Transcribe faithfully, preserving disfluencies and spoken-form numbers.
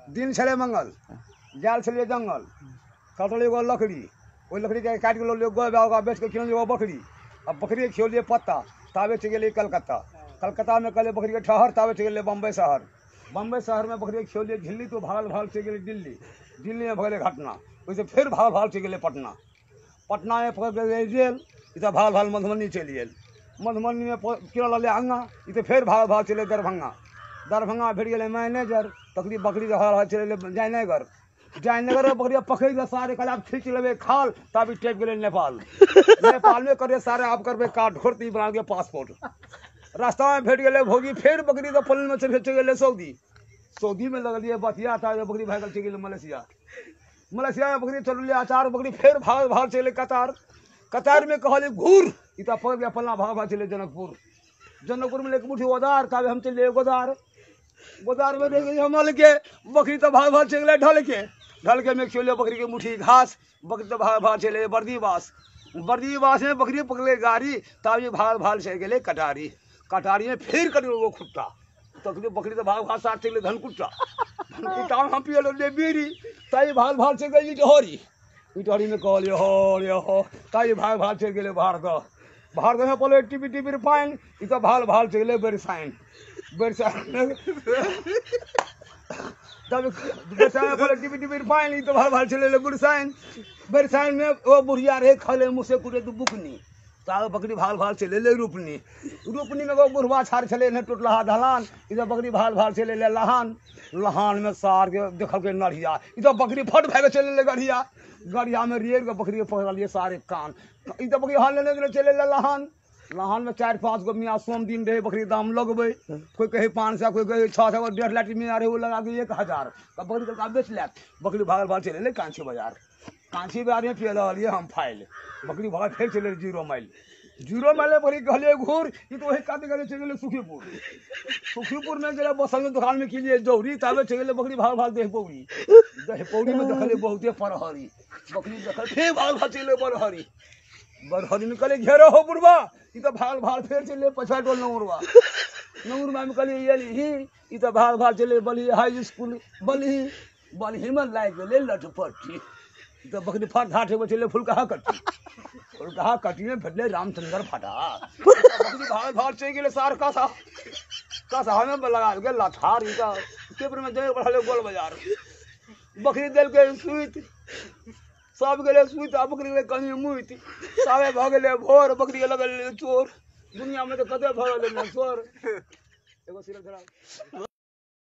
दिन छले मंगल जाल छलिए जंगल कटल एगो लकड़ी ओहि लकड़ी के काट के लोग गो बेच के खिलौने एगो बकरी अब बकरी खिलौलिए पत्ता ताबे चल गए कलकत्ता कलकत्ता में कहले बकरी के ठहर ताबे चल गए बम्बई शहर बम्बई शहर में बकरी खिलौलिए झिल्ली तो भागल भागल चल गए दिल्ली दिल्ली में भगले घटना वैसे फिर भाग भाग चल गए पटना पटना में पकड़ गए जेल इतना भाग भाग मधुबनी चलि गेल मधुबनी में किरल ले अंगा इ फिर भाग भाग चले दरभंगा दरभंगा भेट गए मैनेजर तकरी बकरी चले जयनगर जयनगर में बकरिया पकड़ के सारे कल आप खींच लेवे खाल तभी टेप गए नेपाल नेपाल में करे सारे आप करबे कार्ड घोरती बना के पासपोर्ट रास्ता में भेट गए भोगी फिर बकरी तो पलन में से भेज गए सऊदी सऊदी में लगलिए बतिया था बकरी भागल चल गए मलेशिया मलेशिया में बकरी चल अचार बकरी फिर भाग भाग चले कतार कतार में कहले घूर इतना पकड़ गया पलना भाग भाग चले जनकपुर जनकपुर में लेके मुठी गोदार तब हम चले गोदार गोदार में देख हमल के बकरी तो भाग भाग चले ढल के ढल के में चले बकरी के मुठी घास बकरी तो भाग भाग चले बर्दीवास बर्दीवास में बकरी पकड़े गाड़ी तब भाग भाग चले गए कटारी कटारी में फिर कर वो खुट्टा तकरी बकरी तो भाग भाग साथ चले धनकुट्टा धनकुट्टा हम पिए बीड़ी ताई भाग भाग चल गई डहरी इटहरी में कहलिए हो रे हो ताई भाग भाग चल गए भारत भारत में पहले टीपी टीपी रिफाइन इ तो भाग भाग चल गए बेरसाइन बेरसाइन तब बेरसाइन में पहले टीपी टीपी रिफाइन इ तो भाग भाग चल गए बेरसाइन बेरसाइन में वो बुढ़िया रहे खले मुझसे कुटे तो बुकनी ताव बकरी भाग भाग चले ले रूपनी रूपनी में वो बुढ़वा छाड़ चले ने टूटला ढलान इधर बकरी भाग भाग चले ले लहान लहान में सार के देखल के नढ़िया इधर बकरी फट भाग चले ले गढ़िया गढ़िया में रेड़ के बकरी पकड़ लिए सारे कान इधर बकरी हाल लेने के लिए चले ले लहान लहान में चार पाँच गो मियाँ सोम दिन रहे बकरी दाम लगबे कोई कहे पाँच सौ कोई कहे छः सौ डेढ़ लाख मियाँ रहे वो लगा के एक हजार का बकरी का बेच ले बकरी भाग भाग चले ले कांची बाजार कांची बाजार में पिए लिए हम फाइल बकरी भाग फिर चले जीरो माइल जीरो माइल बकरी कहले घूर ये तो वही काटे काटे चले गए सुखीपुर सुखीपुर में गए बसल में दुकान में किए जौहरी ताबे चले बकरी भाग भाग देह पौड़ी देह पौड़ी में देखले बहुते परहरी बकरी देखल फिर भाग भाग चले बरहरी बरहरी में कहले घेरो हो बुढ़वा ये तो भाग भाग फिर चले पछा टोल नौरवा नौरवा में कहले ये ही ये तो भाग भाग चले बली हाई स्कूल बली बली में लाग गए लटपटी तो बकरी फट घाट में चले फुल कहा कटी फुल कहा कटी में भेटले रामचंद्र फटा बकरी भाग भाग चले गए सार का सा का सा में लगा के लाठार का पेपर में दे बढ़ले गोल बाजार बकरी दिल के सुईत सब गए सुईत बकरी के कहीं मुईत सावे भगले भोर बकरी के लगल चोर दुनिया में तो कते भगले चोर एगो सिर खराब